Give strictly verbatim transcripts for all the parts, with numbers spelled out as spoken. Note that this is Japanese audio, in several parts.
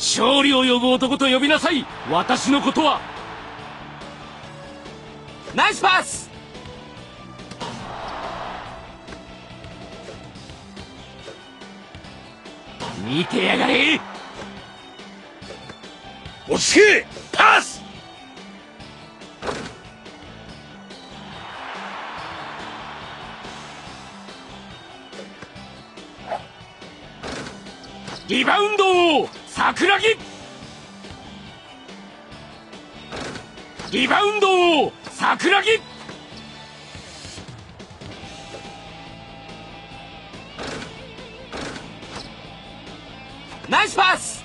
勝利を呼ぶ男と呼びなさい。私のことは。ナイスパス。見てやがれ。 落ち着け。パス。 リバウンド桜木。リバウンド桜木。ナイスパス。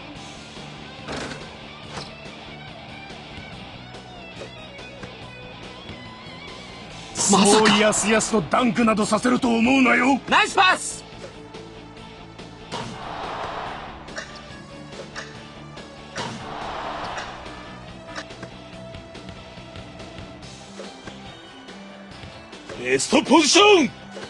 まさかやすやすとダンクなどさせると思うなよ。 ナイスパス。 ベストポジション。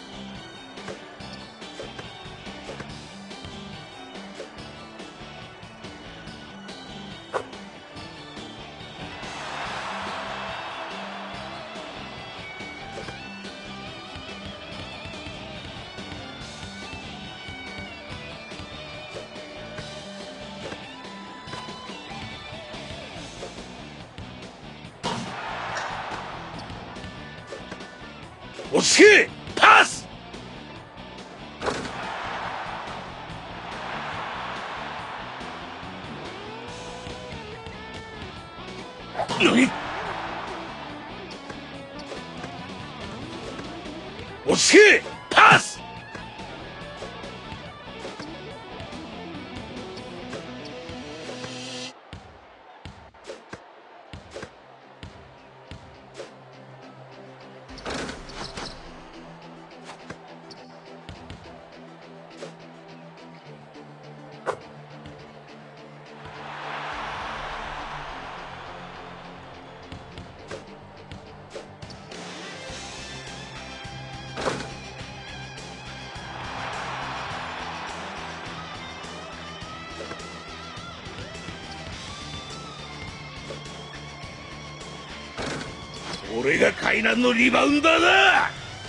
落ち着け。パス。何。落ち着け。パス。俺が海南のリバウンダーだ。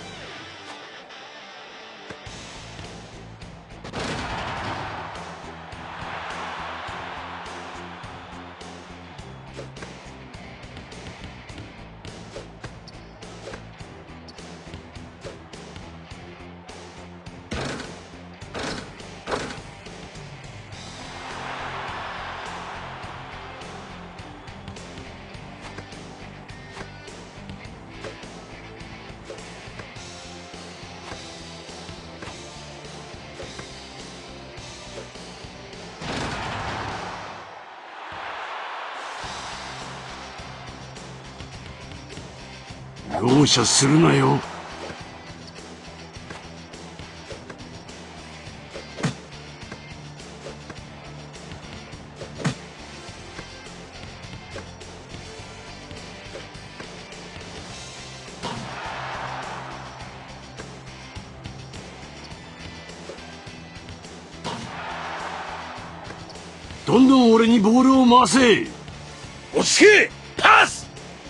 容赦するなよ。どんどん俺にボールを回せ。落ち着け。パス。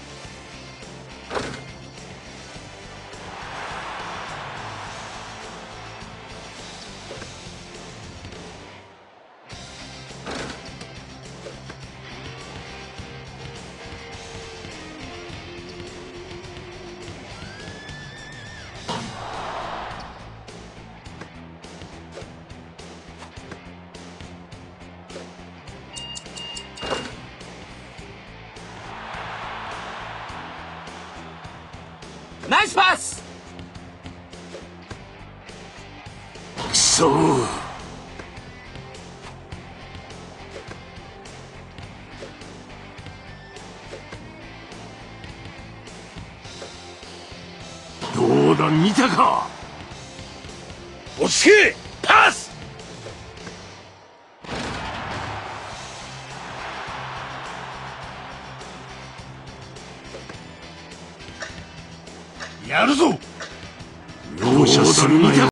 ナイスパス。 くそー。どうだ見たか。落ち着け。パス。やるぞ。容赦するなよ。